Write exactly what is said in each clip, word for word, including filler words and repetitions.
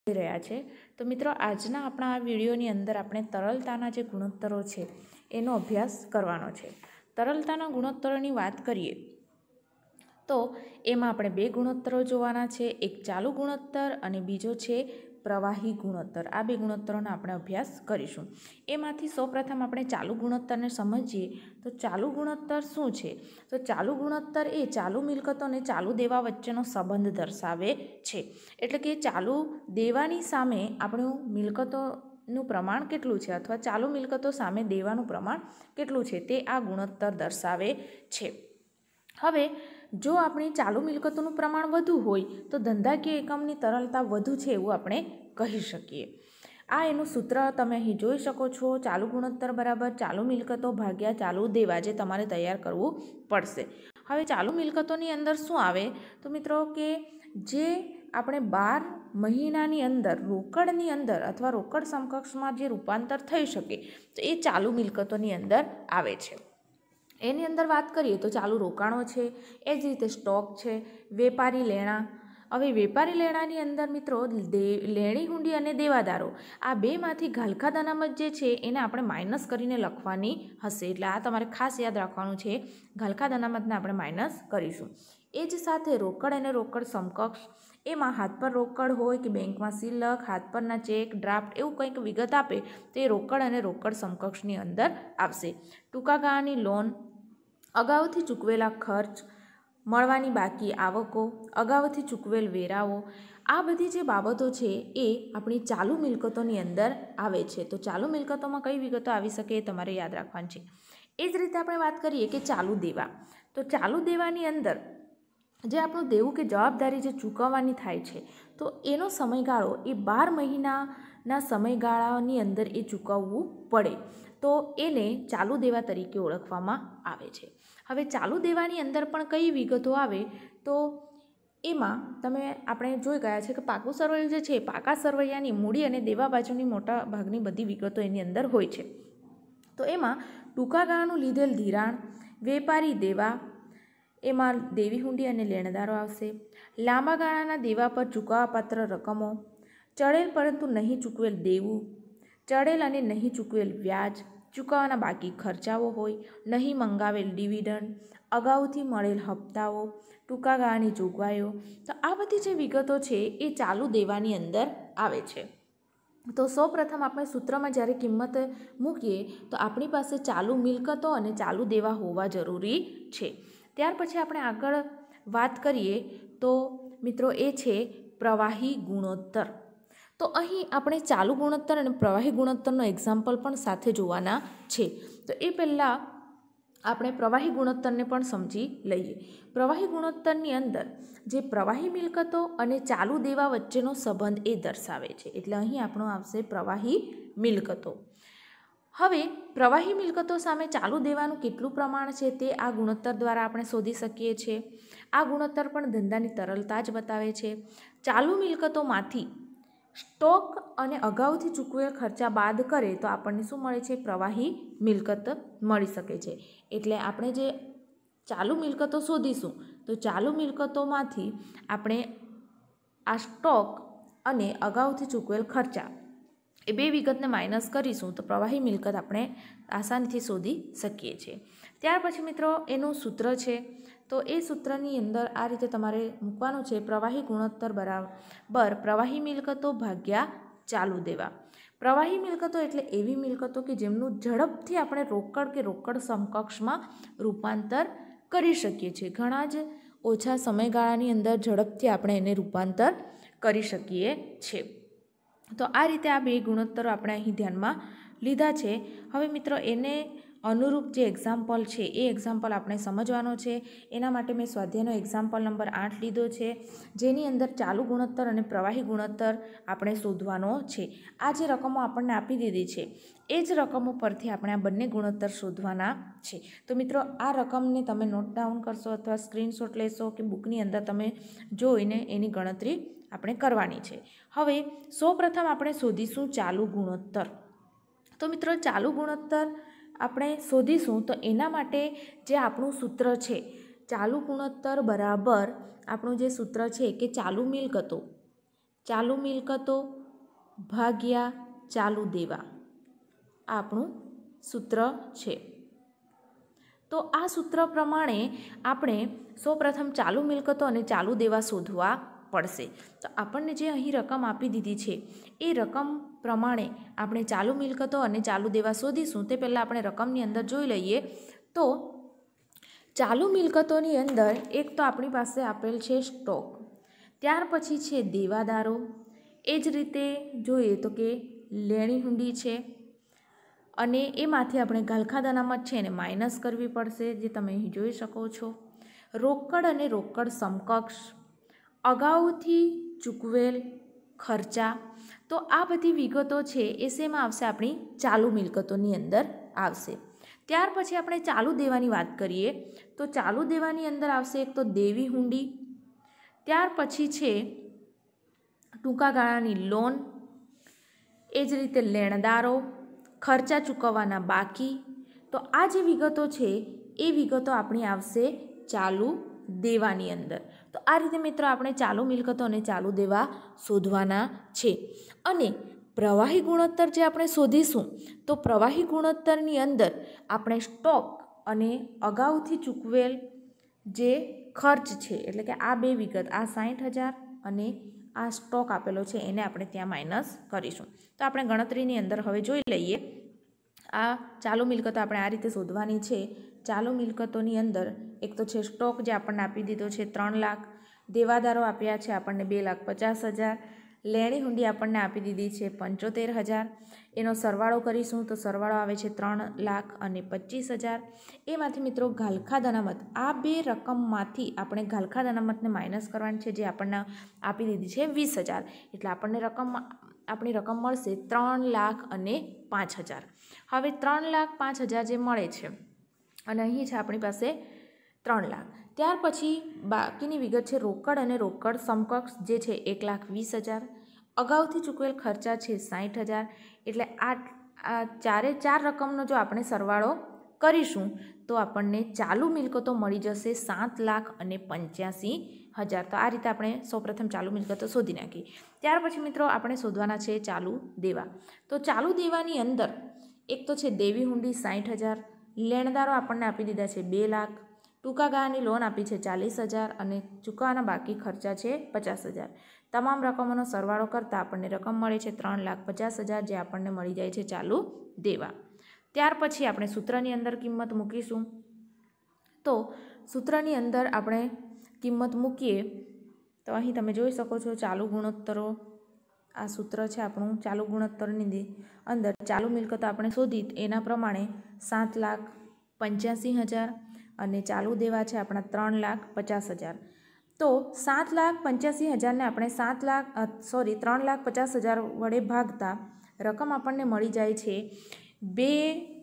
રહ્યા છે। તો મિત્રો આજના આપણા આ વિડીયોની અંદર આપણે તરલતાના જે ગુણોત્તરો છે એનો અભ્યાસ કરવાનો છે। તરલતાના ગુણોત્તરોની વાત કરીએ તો એમાં આપણે બે ગુણોત્તરો જોવાના છે, એક ચાલુ ગુણોત્તર અને બીજો છે પ્રવાહી ગુણોત્તર। આ બે ગુણોત્તરોનો આપણે અભ્યાસ કરીશું। એમાંથી સૌપ્રથમ આપણે ચાલુ ગુણોત્તરને સમજીએ તો ચાલુ ગુણોત્તર શું છે? તો ચાલુ ગુણોત્તર એ ચાલુ મિલકતો અને ચાલુ દેવા વચ્ચેનો સંબંધ દર્શાવે છે। એટલે કે ચાલુ દેવાની સામે આપણું મિલકતોનું પ્રમાણ કેટલું છે અથવા ચાલુ મિલકતો સામે દેવાનું પ્રમાણ કેટલું છે તે આ ગુણોત્તર દર્શાવે છે। હવે જો આપણી ચાલુ મિલકતોનું પ્રમાણ વધુ હોય તો ધંધાકીય એકમની તરલતા વધુ છે એવું આપણે કહી શકીએ। આ એનું સૂત્ર તમે અહીં જોઈ શકો છો, ચાલુ ગુણોત્તર બરાબર ચાલુ મિલકતો ભાગ્યા ચાલુ દેવા, જે તમારે તૈયાર કરવું પડશે। હવે ચાલુ મિલકતોની અંદર શું આવે તો મિત્રો કે જે આપણે બાર મહિનાની અંદર રોકડની અંદર અથવા રોકડ સમકક્ષમાં જે રૂપાંતર થઈ શકે તો એ ચાલુ મિલકતોની અંદર આવે છે। એની અંદર વાત કરીએ તો ચાલુ રોકાણો છે, એ જ રીતે સ્ટોક છે, વેપારી લેણાં। હવે વેપારી લેણાંની અંદર મિત્રો દે લેણી હુંડી અને દેવાદારો આ બેમાંથી ઘાલખાદ અનામત જે છે એને આપણે માઇનસ કરીને લખવાની હશે, એટલે આ તમારે ખાસ યાદ રાખવાનું છે, ઘાલખાદ અનામતને આપણે માઇનસ કરીશું। એ જ સાથે રોકડ અને રોકડ સમકક્ષ, એમાં હાથ પર રોકડ હોય કે બેંકમાં સિલક, હાથ પરના ચેક, ડ્રાફ્ટ એવું કંઈક વિગત આપે તો એ રોકડ અને રોકડ સમકક્ષની અંદર આવશે। ટૂંકા ગાળાની લોન, અગાઉથી ચૂકવેલા ખર્ચ, મળવાની બાકી આવકો, અગાઉથી ચૂકવેલ વેરાઓ, આ બધી જે બાબતો છે એ આપણી ચાલુ મિલકતોની અંદર આવે છે। તો ચાલુ મિલકતોમાં કઈ વિગતો આવી શકે એ તમારે યાદ રાખવાની છે। એ જ રીતે આપણે વાત કરીએ કે ચાલુ દેવા, તો ચાલુ દેવાની અંદર જે આપણું દેવું કે જવાબદારી જે ચૂકવવાની થાય છે તો એનો સમયગાળો એ બાર મહિનાના સમયગાળાની અંદર એ ચૂકવવું પડે, તો એને ચાલુ દેવા તરીકે ઓળખવામાં આવે છે। હવે ચાલુ દેવાની અંદર પણ કઈ વિગતો આવે તો એમાં તમે આપણે જોઈ ગયા છે કે પાકું સરવૈયું જે છે પાકા સરવૈયાની મૂડી અને દેવા બાજુની મોટા ભાગની બધી વિગતો એની અંદર હોય છે। તો એમાં ટૂંકા ગાળાનું લીધેલ ધિરાણ, વેપારી દેવા, એમાં દેવી હુંડી અને લેણદારો આવશે। લાંબા ગાળાના દેવા પર ચૂકવવાપાત્ર રકમો, ચડેલ પરંતુ નહીં ચૂકવેલ દેવું, ચડેલ અને નહીં ચૂકવેલ વ્યાજ, ચૂકવવાના બાકી ખર્ચાઓ હોય, નહીં મંગાવેલ ડિવિડન્ડ, અગાઉથી મળેલ હપ્તાઓ, ટૂંકા ગાળાની જોગવાઈઓ, તો આ બધી જે વિગતો છે એ ચાલુ દેવાની અંદર આવે છે। તો સૌપ્રથમ આપણે સૂત્રમાં જ્યારે કિંમત મૂકીએ તો આપણી પાસે ચાલુ મિલકતો અને ચાલુ દેવા હોવા જરૂરી છે। ત્યાર પછી આપણે આગળ વાત કરીએ તો મિત્રો એ છે પ્રવાહી ગુણોત્તર। તો અહીં આપણે ચાલુ ગુણોત્તર અને પ્રવાહી ગુણોત્તરનો એક્ઝામ્પલ પણ સાથે જોવાના છે। તો એ પહેલાં આપણે પ્રવાહી ગુણોત્તરને પણ સમજી લઈએ। પ્રવાહી ગુણોત્તરની અંદર જે પ્રવાહી મિલકતો અને ચાલુ દેવા વચ્ચેનો સંબંધ એ દર્શાવે છે, એટલે અહીં આપણો આવશે પ્રવાહી મિલકતો। હવે પ્રવાહી મિલકતો સામે ચાલુ દેવાનું કેટલું પ્રમાણ છે તે આ ગુણોત્તર દ્વારા આપણે શોધી શકીએ છીએ। આ ગુણોત્તર પણ ધંધાની તરલતા જ બતાવે છે। ચાલુ મિલકતોમાંથી સ્ટોક અને અગાઉથી ચૂકવેલ ખર્ચા બાદ કરે તો આપણને શું મળે છે? પ્રવાહી મિલકત મળી શકે છે। એટલે આપણે જે ચાલુ મિલકતો શોધીશું તો ચાલુ મિલકતોમાંથી આપણે આ સ્ટોક અને અગાઉથી ચૂકવેલ ખર્ચા એ બે વિગતને માઇનસ કરીશું તો પ્રવાહી મિલકત આપણે આસાનીથી શોધી શકીએ છીએ। ત્યાર પછી મિત્રો એનું સૂત્ર છે, તો એ સૂત્રની અંદર આ રીતે તમારે મૂકવાનું છે, પ્રવાહી ગુણોત્તર બરાબર પ્રવાહી મિલકતો ભાગ્યા ચાલુ દેવા। પ્રવાહી મિલકતો એટલે એવી મિલકતો કે જેમનું ઝડપથી આપણે રોકડ કે રોકડ સમકક્ષમાં રૂપાંતર કરી શકીએ છીએ। ઘણા જ ઓછા સમયગાળાની અંદર ઝડપથી આપણે એને રૂપાંતર કરી શકીએ છીએ। તો આ રીતે આ બે ગુણોત્તરો આપણે અહીં ધ્યાનમાં લીધા છે। હવે મિત્રો એને અનુરૂપ જે એક્ઝામ્પલ છે એ એક્ઝામ્પલ આપણે સમજવાનો છે। એના માટે મેં સ્વાધ્યાયનો એક્ઝામ્પલ નંબર આઠ લીધો છે, જેની અંદર ચાલુ ગુણોત્તર અને પ્રવાહી ગુણોત્તર આપણે શોધવાનો છે। આ જે રકમો આપણને આપી દીધી છે એ જ રકમો પરથી આપણે આ બંને ગુણોત્તર શોધવાના છે। તો મિત્રો આ રકમને તમે નોટ ડાઉન કરશો અથવા સ્ક્રીનશોટ લેશો કે બુકની અંદર તમે જોઈને એની ગણતરી આપણે કરવાની છે। હવે સૌપ્રથમ આપણે શોધીશું ચાલુ ગુણોત્તર। તો મિત્રો ચાલુ ગુણોત્તર આપણે શોધીશું તો એના માટે જે આપણું સૂત્ર છે, ચાલુ ગુણોત્તર બરાબર આપણું જે સૂત્ર છે કે ચાલુ મિલકતો ચાલુ મિલકતો ભાગ્યા ચાલુ દેવા આ આપણું સૂત્ર છે। તો આ સૂત્ર પ્રમાણે આપણે સૌપ્રથમ ચાલુ મિલકતો અને ચાલુ દેવા શોધવા પડશે। તો આપણને જે અહીં રકમ આપી દીધી છે એ રકમ પ્રમાણે આપણે ચાલુ મિલકતો અને ચાલુ દેવા શોધીશું। તે પહેલાં આપણે રકમની અંદર જોઈ લઈએ। તો ચાલુ મિલકતોની અંદર એક તો આપણી પાસે આપેલ છે સ્ટોક, ત્યાર પછી છે દેવાદારો, એ જ રીતે જોઈએ તો કે લેણી હુંડી છે, અને એમાંથી આપણે ઘાલખાદ અનામત છે એને માઇનસ કરવી પડશે, જે તમે અહીં જોઈ શકો છો। રોકડ અને રોકડ સમકક્ષ, અગાઉથી ચૂકવેલ ખર્ચા, તો આ બધી વિગતો છે એ શેમાં આવશે? આપણી ચાલુ મિલકતોની અંદર આવશે। ત્યાર પછી આપણે ચાલુ દેવાની વાત કરીએ તો ચાલુ દેવાની અંદર આવશે એક તો દેવી હુંડી, ત્યાર પછી છે ટૂંકા ગાળાની લોન, એ જ રીતે લેણદારો, ખર્ચા ચૂકવવાના બાકી। તો આ જે વિગતો છે એ વિગતો આપણી આવશે ચાલુ દેવાની અંદર। તો આ રીતે મિત્રો આપણે ચાલુ મિલકતો અને ચાલુ દેવા શોધવાના છે। અને પ્રવાહી ગુણોત્તર જે આપણે શોધીશું તો પ્રવાહી ગુણોત્તરની અંદર આપણે સ્ટોક અને અગાઉથી ચૂકવેલ જે ખર્ચ છે એટલે કે આ બે વિગત, આ સાઠ હજાર અને આ સ્ટોક આપેલો છે એને આપણે ત્યાં માઇનસ કરીશું। તો આપણે ગણતરીની અંદર હવે જોઈ લઈએ। આ ચાલુ મિલકતો આપણે આ રીતે શોધવાની છે। ચાલુ મિલકતોની અંદર એક તો છે સ્ટોક જે આપણને આપી દીધો છે ત્રણ લાખ, દેવાદારો આપ્યા છે આપણને બે લાખ પચાસ હજાર, લેણી હુંડી આપણને આપી દીધી છે પંચોતેર હજાર, એનો સરવાળો કરીશું તો સરવાળો આવે છે ત્રણ લાખ અને પચીસ હજાર। એમાંથી મિત્રો ઘાલખાદ અનામત, આ બે રકમમાંથી આપણે ઘાલખાદ અનામતને માઇનસ કરવાની છે, જે આપણને આપી દીધી છે વીસ હજાર, એટલે આપણને રકમ આપણી રકમ મળશે ત્રણ લાખ અને પાંચ હજાર। હવે ત્રણ લાખ પાંચ હજાર જે મળે છે અને અહીં છે આપણી પાસે ત્રણ લાખ, ત્યાર પછી બાકીની વિગત છે રોકડ અને રોકડ સમકક્ષ જે છે એક લાખ વીસ હજાર, અગાઉથી ચૂકવેલ ખર્ચા છે સાઠ હજાર, એટલે આ આ ચારે ચાર રકમનો જો આપણે સરવાળો કરીશું તો આપણને ચાલુ મિલકતો મળી જશે સાત લાખ અને પંચ્યાસી હજાર। તો આ રીતે આપણે સૌપ્રથમ ચાલુ મિલકતો શોધી નાખી। ત્યાર પછી મિત્રો આપણે શોધવાના છે ચાલુ દેવા। તો ચાલુ દેવાની અંદર એક તો છે દેવી હુંડી સાઠ હજાર, લેણદારો આપણને આપી દીધા છે બે લાખ, ટૂંકા ગાળાની લોન આપી છે ચાલીસ હજાર અને ચૂકવવાના બાકી ખર્ચા છે પચાસ હજાર। તમામ રકમોનો સરવાળો કરતાં આપણને રકમ મળે છે ત્રણ લાખ પચાસ હજાર, જે આપણને મળી જાય છે ચાલુ દેવા। ત્યાર પછી આપણે સૂત્રની અંદર કિંમત મૂકીશું। તો સૂત્રની અંદર આપણે કિંમત મૂકીએ તો અહીં તમે જોઈ શકો છો ચાલુ ગુણોત્તરો, આ સૂત્ર છે આપણું ચાલુ ગુણોત્તરની અંદર ચાલુ મિલકતો આપણે શોધી એના પ્રમાણે સાત લાખ પંચ્યાસી હજાર અને ચાલુ દેવા છે આપણા ત્રણ લાખ પચાસ હજાર। તો સાત લાખ પંચ્યાસી હજારને આપણે સાત લાખ સોરી ત્રણ લાખ પચાસ હજાર વડે ભાગતા રકમ આપણને મળી જાય છે બે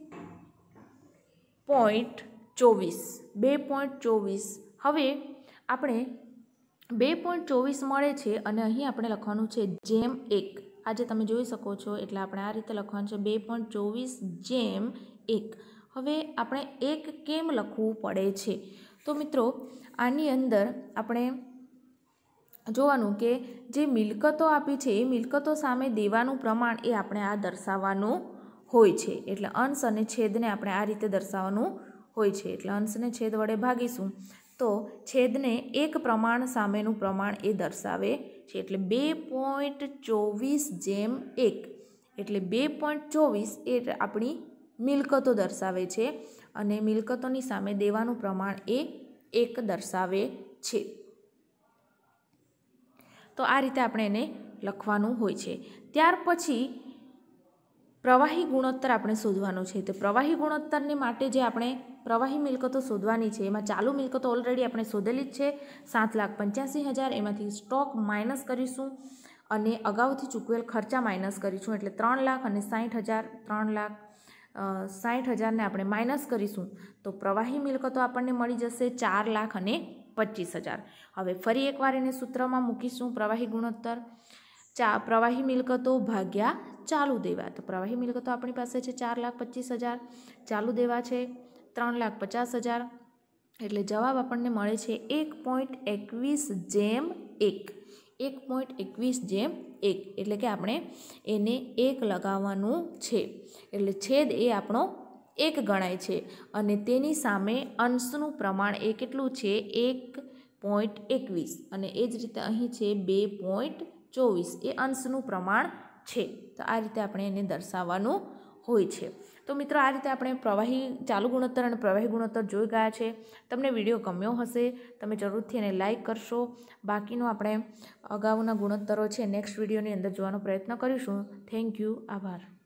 પોઈન્ટ ચોવીસ બે પોઈન્ટ ચોવીસ। હવે આપણે બે પોઈન્ટ ચોવીસ મળે છે અને અહીં આપણે લખવાનું છે જેમ એક, આજે તમે જોઈ શકો છો એટલે આપણે આ રીતે લખવાનું છે બે પોઈન્ટ ચોવીસ જેમ એક। હવે આપણે એક કેમ લખવું પડે છે? તો મિત્રો આની અંદર આપણે જોવાનું કે જે મિલકતો આપી છે એ મિલકતો સામે દેવાનું પ્રમાણ એ આપણે આ દર્શાવવાનું હોય છે, એટલે અંશ અને છેદને આપણે આ રીતે દર્શાવવાનું હોય છે। એટલે અંશને છેદ વડે ભાગીશું તો છેદને એક પ્રમાણ સામેનું પ્રમાણ એ દર્શાવે છે, એટલે બે પોઈન્ટ ચોવીસ જેમ એક, એટલે બે પોઈન્ટ ચોવીસ એ આપણી મિલકતો દર્શાવે છે અને મિલકતોની સામે દેવાનું પ્રમાણ એ એક દર્શાવે છે। તો આ રીતે આપણે એને લખવાનું હોય છે। ત્યાર પછી પ્રવાહી ગુણોત્તર આપણે શોધવાનો છે। તો પ્રવાહી ગુણોત્તરને માટે જે આપણે પ્રવાહી મિલકતો શોધવાની છે એમાં ચાલુ મિલકતો ઓલરેડી આપણે શોધેલી જ છે સાત લાખ પંચ્યાસી હજાર, એમાંથી સ્ટોક માઇનસ કરીશું અને અગાઉથી ચૂકવેલ ખર્ચા માઇનસ કરીશું, એટલે ત્રણ લાખ અને સાઠ હજાર ત્રણ લાખ સાઠ હજારને આપણે માઇનસ કરીશું તો પ્રવાહી મિલકતો આપણને મળી જશે ચાર લાખ અને પચીસ હજાર। હવે ફરી એકવાર એને સૂત્રમાં મૂકીશું પ્રવાહી ગુણોત્તર, ચા પ્રવાહી મિલકતો ભાગ્યા ચાલુ દેવા। તો પ્રવાહી મિલકતો આપણી પાસે છે ચાર લાખ પચીસ હજાર, ચાલુ દેવા છે ત્રણ લાખ પચાસ હજાર, એટલે જવાબ આપણને મળે છે એક પોઈન્ટ એકવીસ જેમ એક। એક પોઈન્ટ એકવીસ જેમ એક, એટલે કે આપણે એને એક લગાવવાનું છે, એટલે છેદ એ આપણો એક ગણાય છે અને તેની સામે અંશનું પ્રમાણ એ કેટલું છે, એક પોઈન્ટ એકવીસ, અને એ જ રીતે અહીં છે બે પોઈન્ટ ચોવીસ, એ અંશનું પ્રમાણ છે. તો આ રીતે આપણે એને દર્શાવવાનું હોય છે. તો મિત્રો આ રીતે આપણે પ્રવાહી ચાલુ ગુણોત્તર અને પ્રવાહી ગુણોત્તર જોઈ ગયા છે. તમને વિડીયો ગમ્યો હશે, તમે જરૂરથી એને લાઇક કરશો. બાકીનું આપણે અગાઉના ગુણોત્તરો છે નેક્સ્ટ વિડીયોની અંદર જોવાનો પ્રયત્ન કરીશું. Thank you. આભાર.